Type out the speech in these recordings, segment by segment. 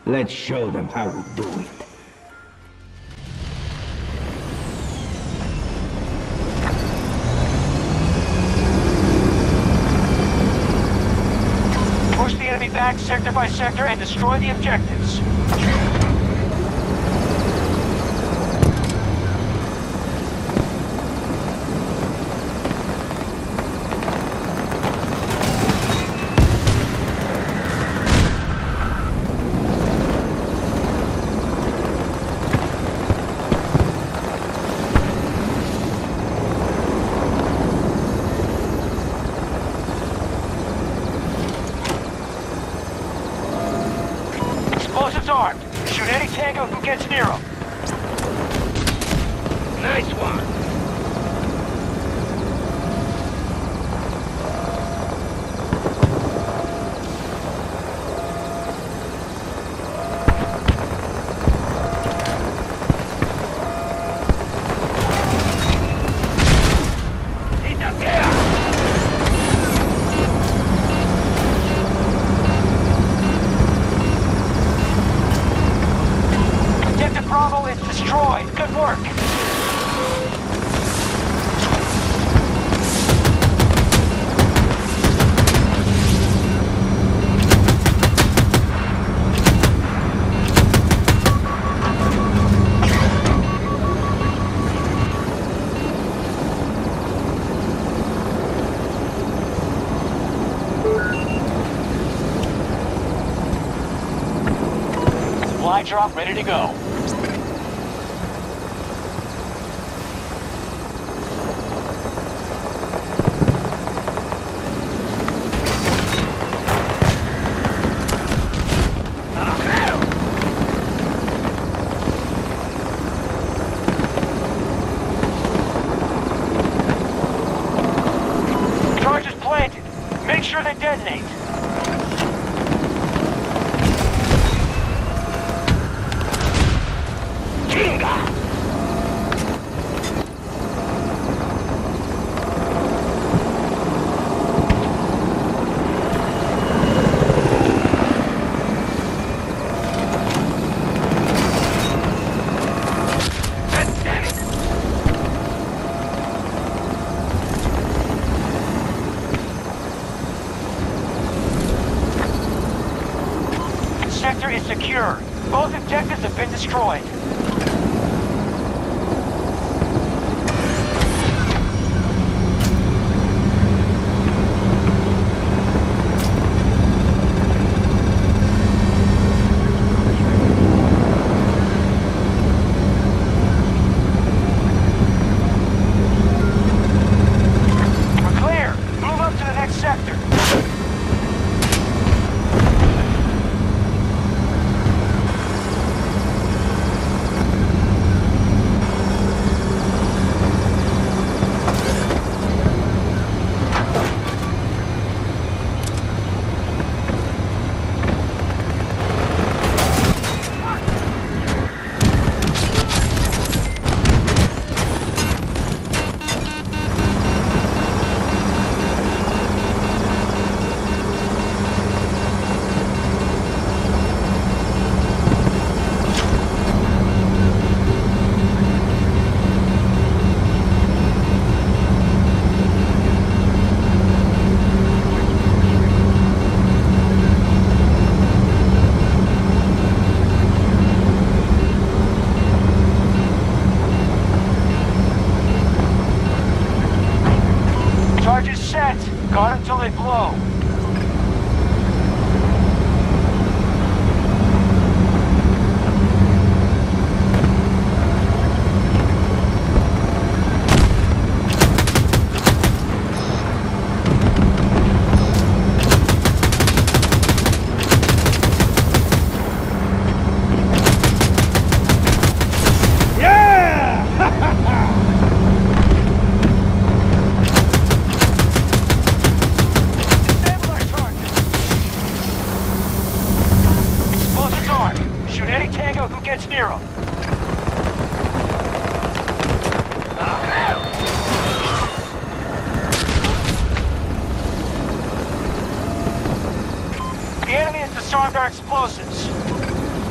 Let's show them how we do it. Push the enemy back sector by sector and destroy the objectives. Explosives armed. Shoot any tango who gets near them. Nice one. Bravo is destroyed. Good work. Supply drop ready to go. Charges planted. Make sure they detonate. Sector is secure. Both objectives have been destroyed. We're clear. Move up to the next sector. Charges set. Guard until they blow. Shoot any tango who gets near them. The enemy has disarmed our explosives.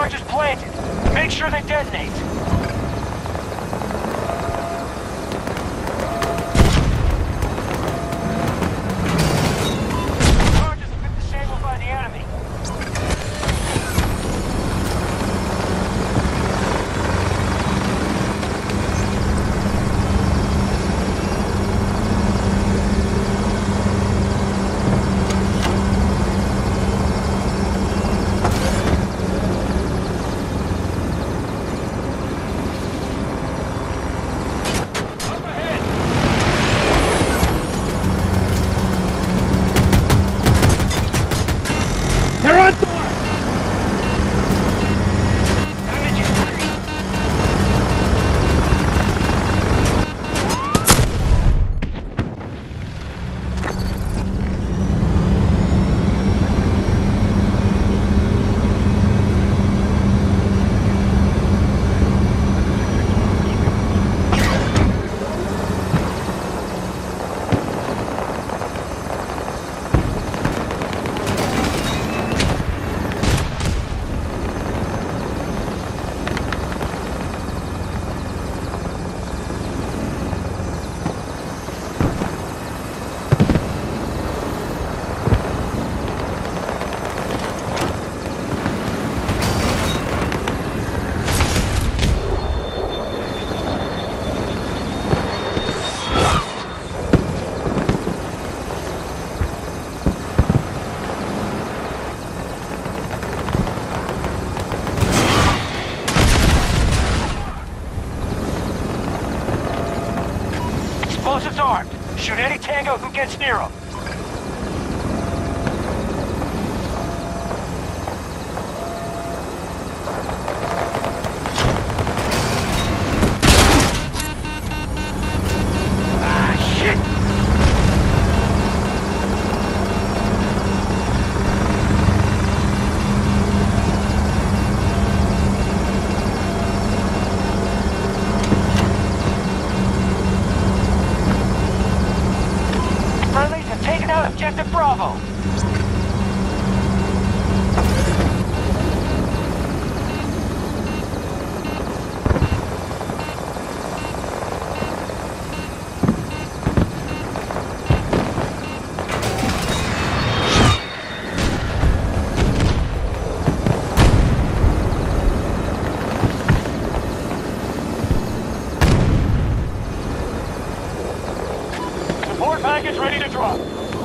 Charges planted. Make sure they detonate. Charges have been disabled by the enemy. They're on board! Explosives armed. Shoot any tango who gets near them. Ah, shit! Friendlies have taken out Objective Bravo. Support package ready to drop.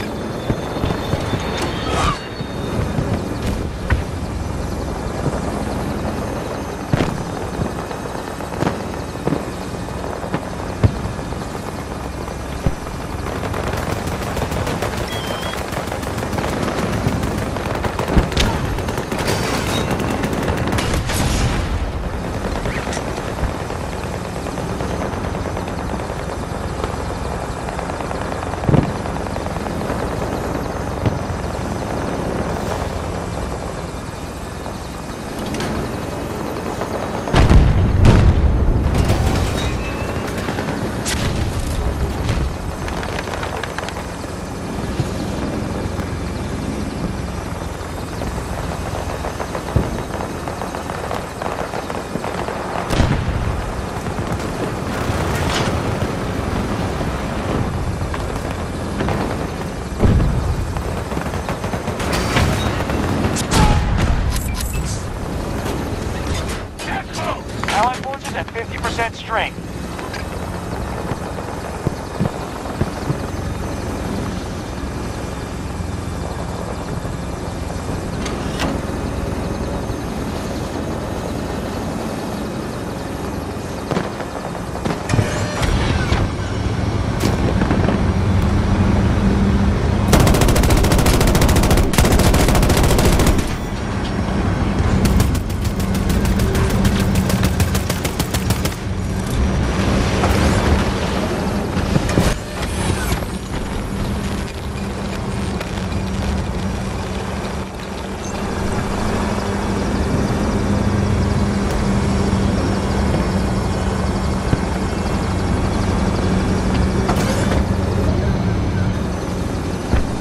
Allied forces at 50% strength.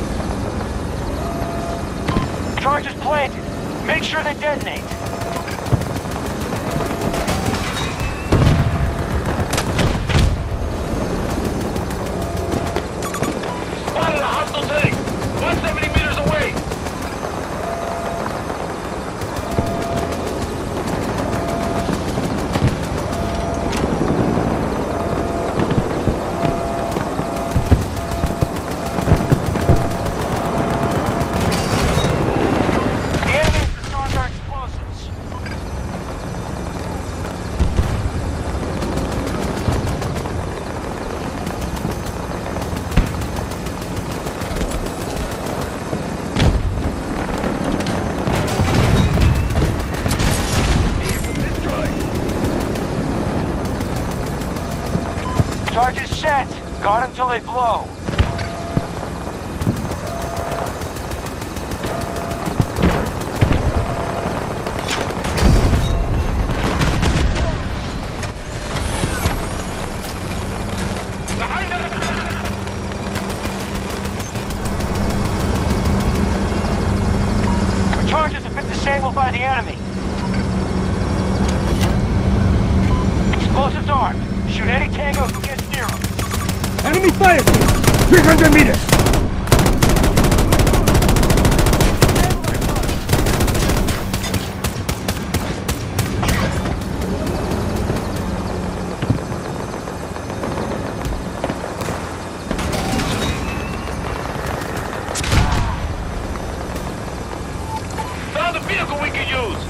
Charges planted. Make sure they detonate. Guard until they blow. Our charges have been disabled by the enemy. Explosives armed. Shoot any tango who gets near them. Enemy fire! 300 meters! Found a vehicle we can use!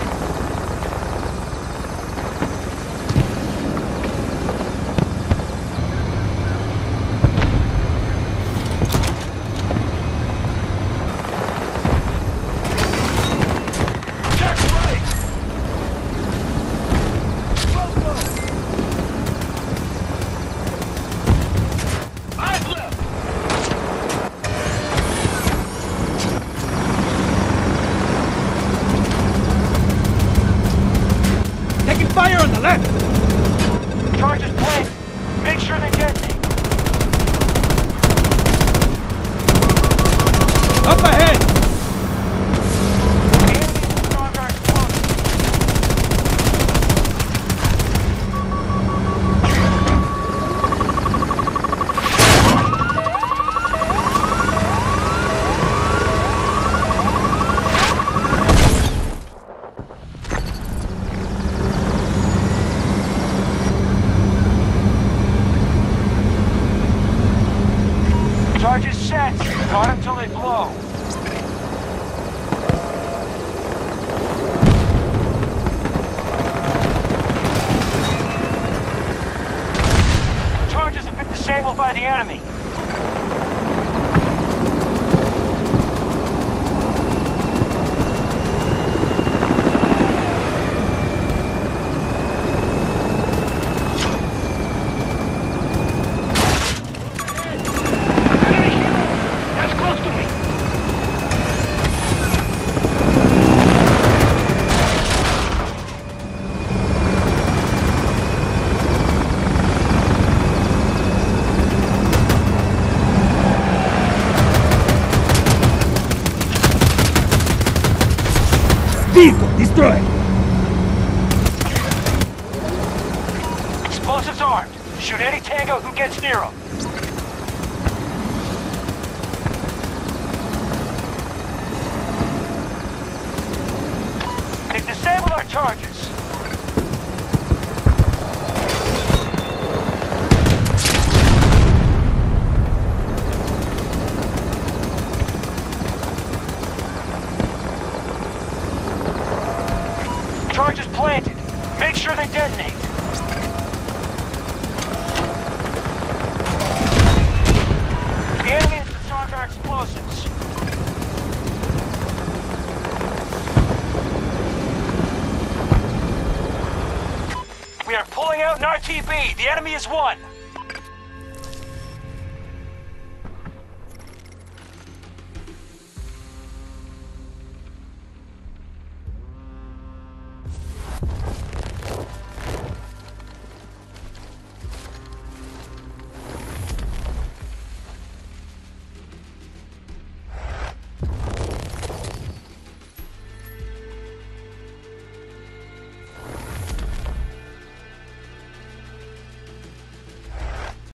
Taking fire on the left! Charges planted. Make sure they detonate. Up ahead! The enemy is stronger explosives. Charges set. Guard until they blow. Charges have been disabled by the enemy. That's close to me! Vehicle destroyed! Explosives armed. Shoot any tango who gets near them. They've disabled our charges. Charges planted. Make sure they detonate. The enemy has disarmed our explosives. We are pulling out an RTB. The enemy is won.